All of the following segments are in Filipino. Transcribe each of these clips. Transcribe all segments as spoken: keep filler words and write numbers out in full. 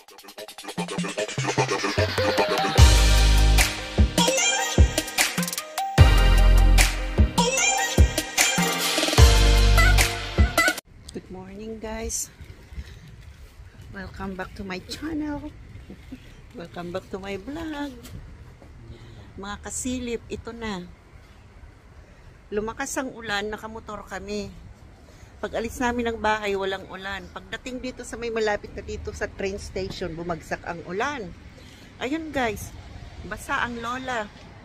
Good morning guys, welcome back to my channel, welcome back to my vlog. Mga kasilip, ito na, lumakas ang ulan, nakamotor kami. Pag alis namin ng bahay, walang ulan. Pagdating dito sa may malapit na dito sa train station, bumagsak ang ulan. Ayun guys, basa ang lola.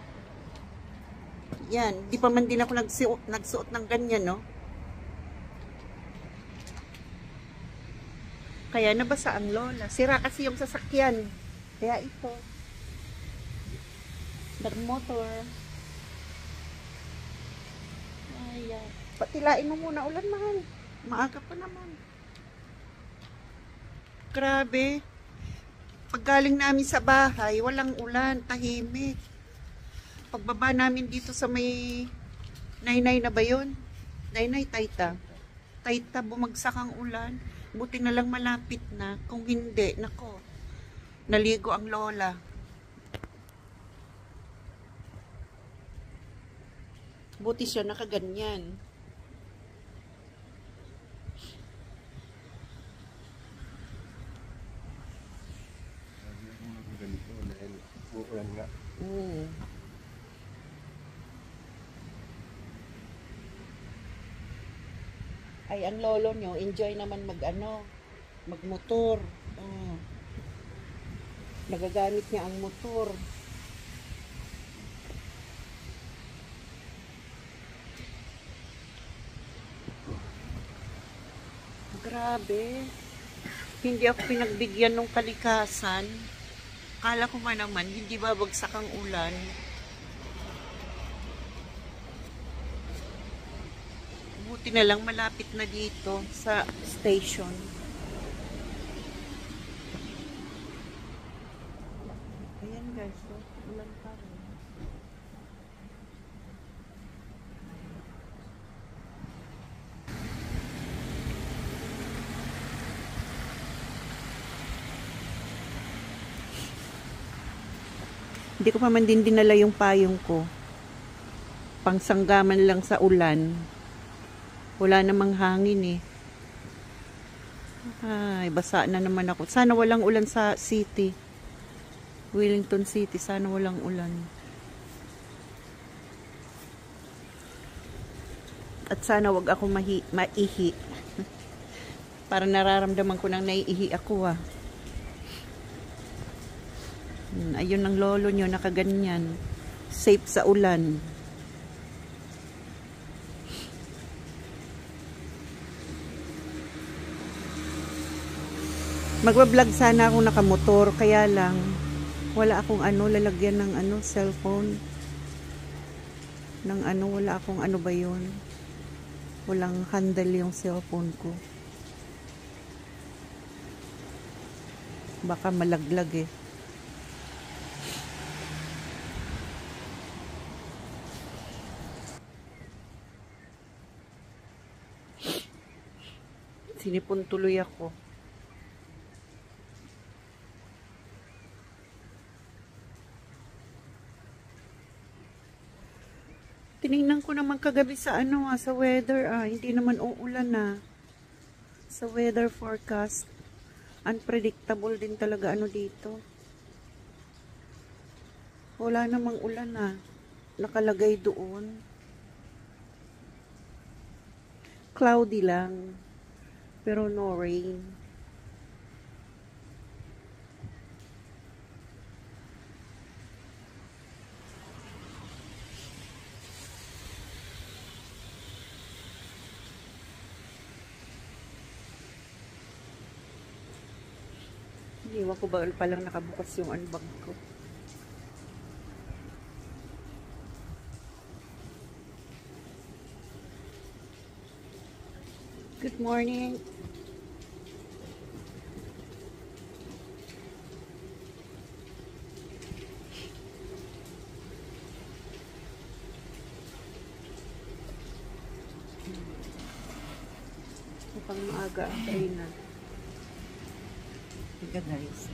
Yan, di pa man din ako nagsuot, nagsuot ng ganyan, no? Kaya nabasa ang lola. Sira kasi yung sasakyan. Kaya ito. Nag-motor. Ayan. Patilain mo muna ulan, mahal. Maaga pa naman. Grabe. Paggaling namin sa bahay, walang ulan, tahimik. Pagbaba namin dito sa may Nainay na ba yun? Nainay, Tayta. Tayta, bumagsak ang ulan. Buti na lang malapit na. Kung hindi, nako, naligo ang lola. Buti siya nakaganyan. Hmm. Ay, ang lolo nyo, enjoy naman mag-ano, magmotor. Oh. Nagagamit niya ang motor. Grabe. Hindi ako pinagbigyan ng kalikasan. Kala ko man naman, hindi babagsak ang ulan. Buti na lang malapit na dito sa station. Ayan guys, so, ulan pa rin. Hindi ko pa man din dinala yung payong ko. Pangsanggaman lang sa ulan. Wala namang hangin eh. Ay, basa na naman ako. Sana walang ulan sa city. Wellington City, sana walang ulan. At sana wag ako mahi maihi. Para nararamdaman ko nang naiihi ako ah. Hmm, ayun ang lolo nyo, nakaganyan. Safe sa ulan. Magbablog sana ako nakamotor, kaya lang wala akong ano, lalagyan ng ano, cellphone. Ng ano, wala akong ano ba yun. Walang handle yung cellphone ko. Baka malaglag eh. Sinipon tuloy ako. Tinignan ko naman kagabi sa ano ah, sa weather ah, hindi naman uulan na. Sa weather forecast, unpredictable din talaga ano dito. Wala namang ulan ah, nakalagay doon. Cloudy lang, pero no rain. Iwan ko ba palang nakabukas yung unbag ko. Good morning. Mukhang maaga ang kainan. ka guys.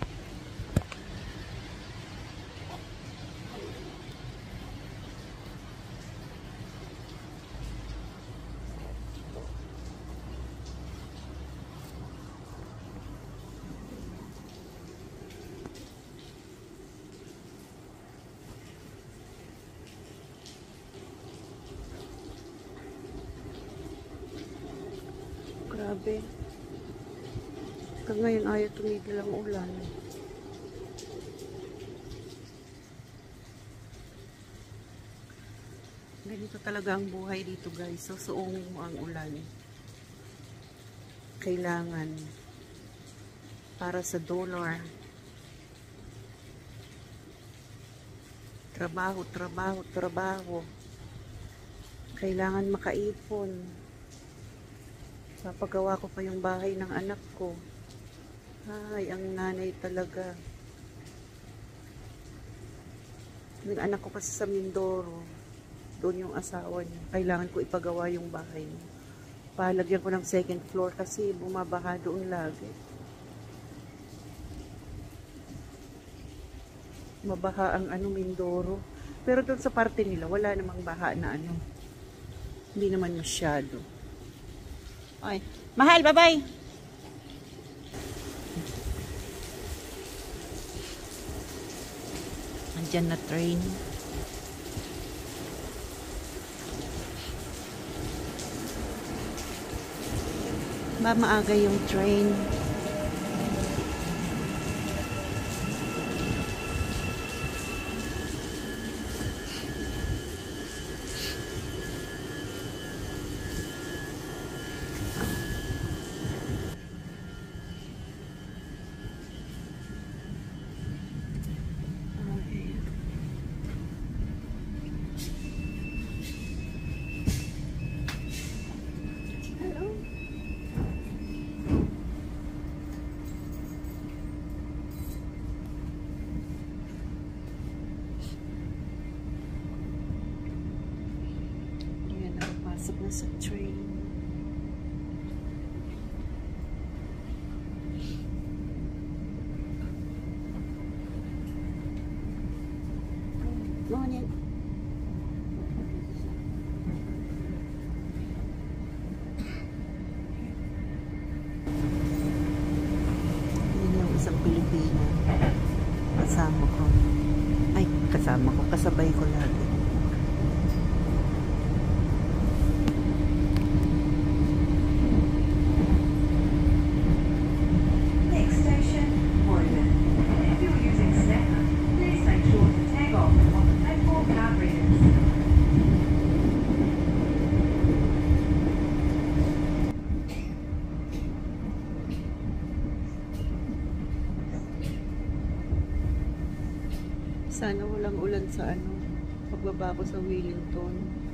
Grabe. Hanggang ngayon ayaw tumigil ang ulan. Ganito talaga ang buhay dito guys. Susuungin mo ang ulan. Kailangan para sa dollar. Trabaho, trabaho, trabaho. Kailangan makaipon. Papagawa ko pa yung bahay ng anak ko. Ay, ang nanay talaga. Yung anak ko kasi sa Mindoro. Doon yung asawa niya. Kailangan ko ipagawa yung bahay niya. Palagyan ko ng second floor kasi bumabaha doon lagi. Mabaha ang ano Mindoro. Pero doon sa parte nila, wala namang baha na ano. Hindi naman masyado. Ay, mahal, bye-bye. Andyan na train. Ba maaga yung train. Pasok na sa train. Morning. Yun yung isang Pilipina. Kasama ko. Ay, kasama ko. Kasabay ko lagi. Sana walang ulan sa ano, pagbaba ko sa Wellington.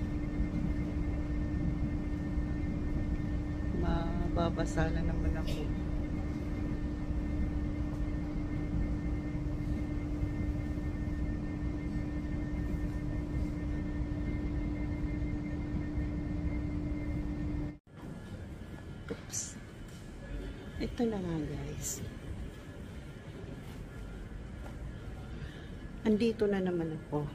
Mababasa na naman ako. Oops. Ito na nga guys. Andito na naman ako.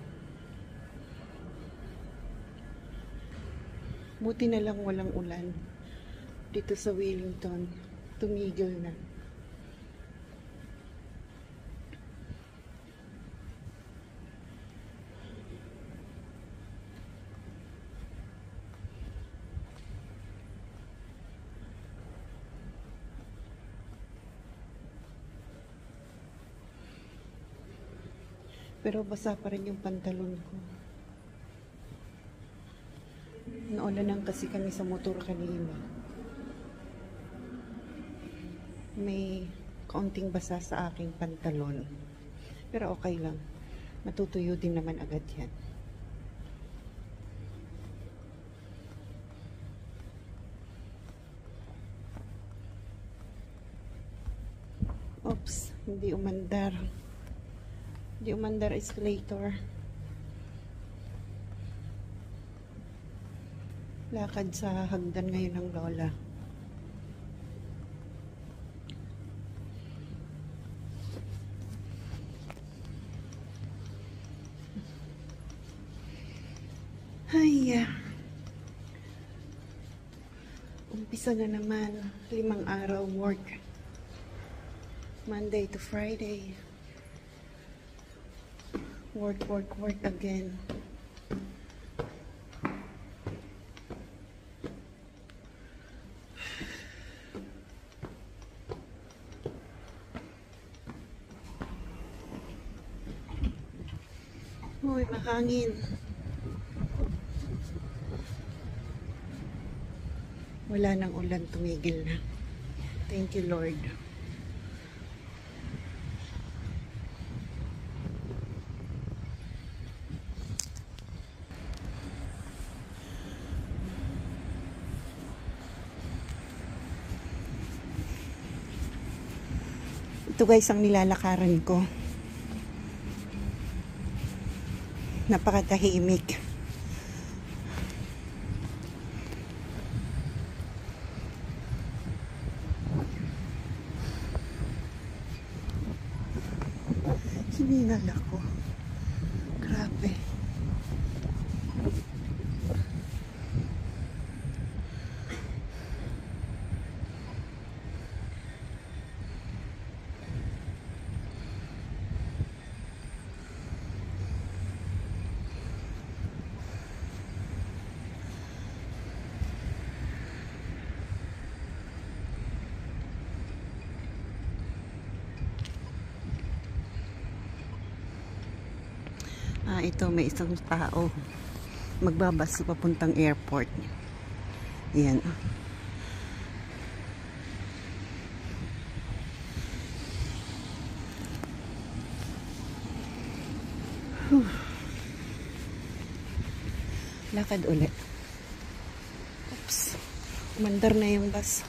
Buti na lang walang ulan. Dito sa Wellington, tumigil na. Pero basa pa rin yung pantalon ko. Naulanan kasi kami sa motor kanina. May kaunting basa sa aking pantalon. Pero okay lang. Matutuyo din naman agad yan. Oops, hindi umandar. Hindi umandar escalator. Lakad sa hagdan ngayon ng lola. Ay, ah. Umpisa na naman. Limang araw work. Monday to Friday. Work, work, work again. Uy, mahangin. Wala nang ulan, tumigil na. Thank you, Lord. Ito guys ang nilalakaran ko. Napakatahimik. Hiningal ako. Grabe. Ah, ito may isang tao magbabas papuntang airport. Yan. Whew. Lakad ulit. Oops. Umandar na yung bus.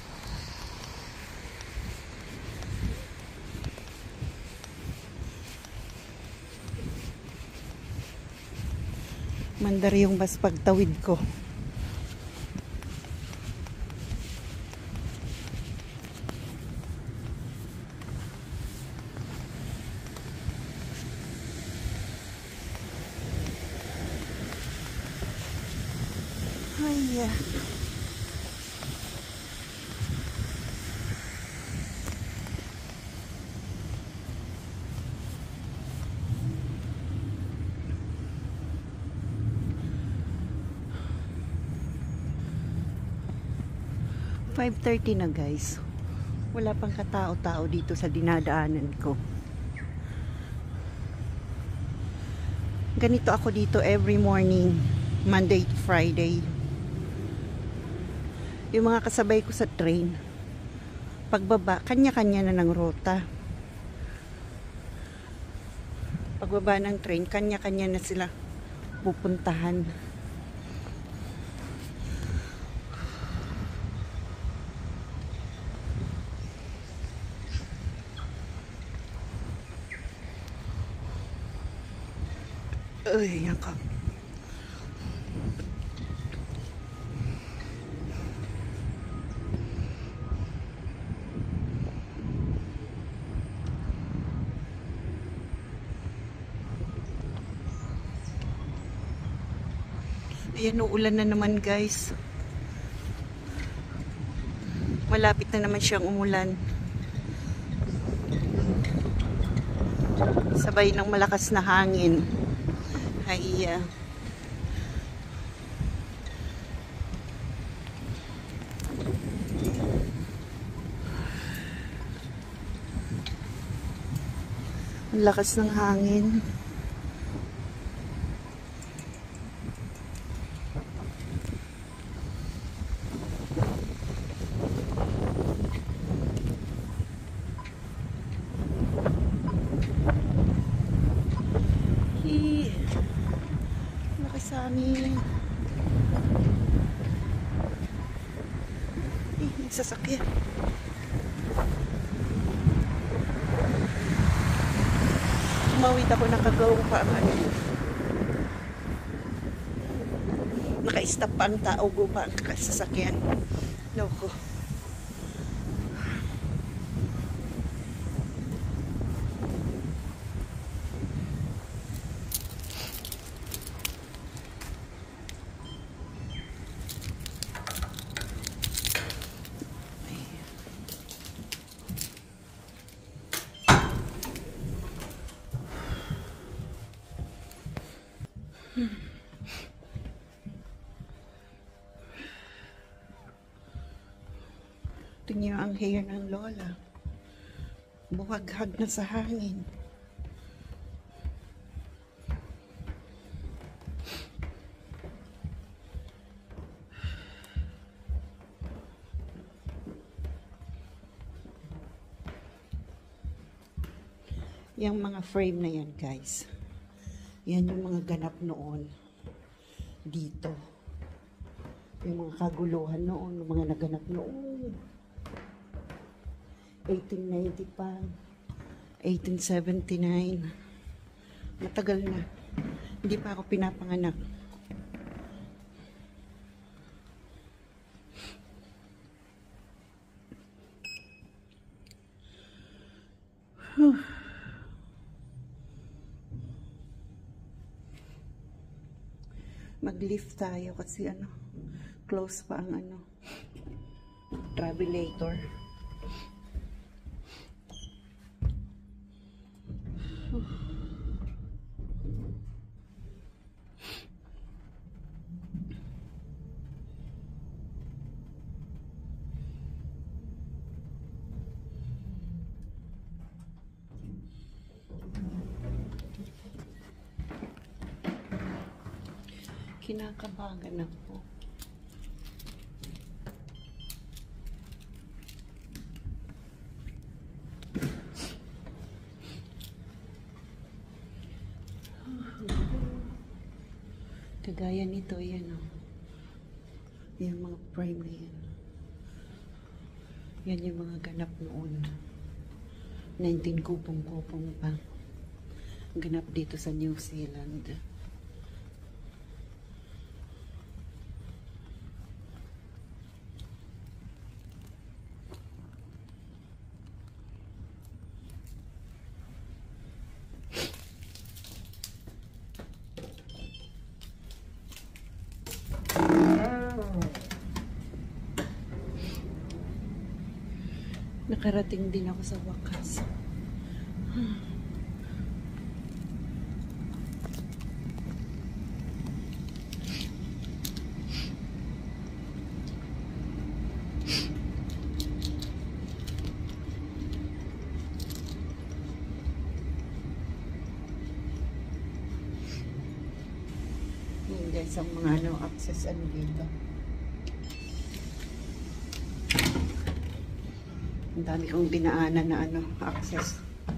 Mandar yung bus pagtawid ko. Ay, five thirty na guys. Wala pang katao-tao dito sa dinadaanan ko. Ganito ako dito every morning, Monday to Friday. Yung mga kasabay ko sa train, pagbaba, kanya-kanya na ng rota. Pagbaba ng train, kanya-kanya na sila pupuntahan. Ay, yan ka. Ayan, uulan na naman guys. Malapit na naman siyang umulan. Sabay ng malakas na hangin. Ay, uh, ang lakas ng hangin. Sa amin. Eh, nagsasakyan. Tumawid ako, nakagaw pa ang ano. Naka-stop pa ang tao, go pa ang sasakyan. Loko. Tingnan ang hair ng lola. Buhaghag na sa hangin. Yung mga frame na yan, guys. Yan yung mga ganap noon. Dito. Yung mga kaguluhan noon, yung mga naganap noon. eighteen ninety pa. eighteen seventy-nine. Matagal na. Hindi pa ako pinapanganak. Whew. Mag-lift tayo kasi ano, close pa ang ano, travelator. Kinakabagan ako. Kagaya nito, yan o. Yung mga prime na yan. Yan yung mga ganap noon. nineteen kupong-kupong pa. Ganap dito sa New Zealand. Nakarating din ako sa wakas. Hmm. Yan guys, ang mga ano, access ano dito. Ang dami kong dinaanan na ano, access.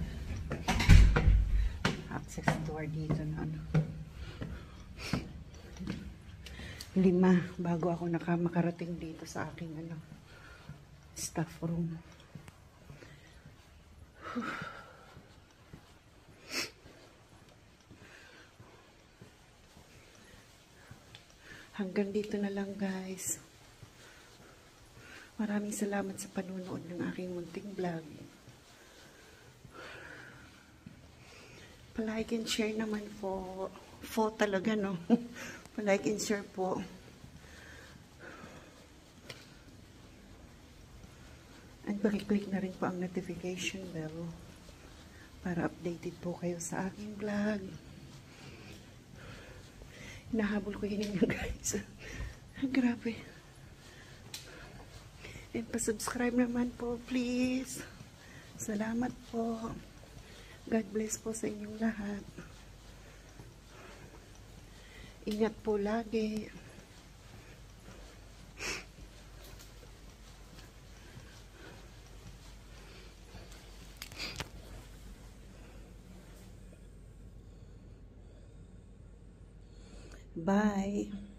Access door dito na ano. Lima bago ako nakamakarating dito sa aking ano, staff room. Hanggang dito na lang guys. Maraming salamat sa panunood ng aking munting vlog. Pa-like and share naman po. Po talaga, no? Pa-like and share po. And pakiclick na rin po ang notification bell para updated po kayo sa aking vlog. Hinahabol ko yun yung guys. Grabe. And pa-subscribe naman po, please. Salamat po. God bless po sa inyong lahat. Ingat po lagi. Bye.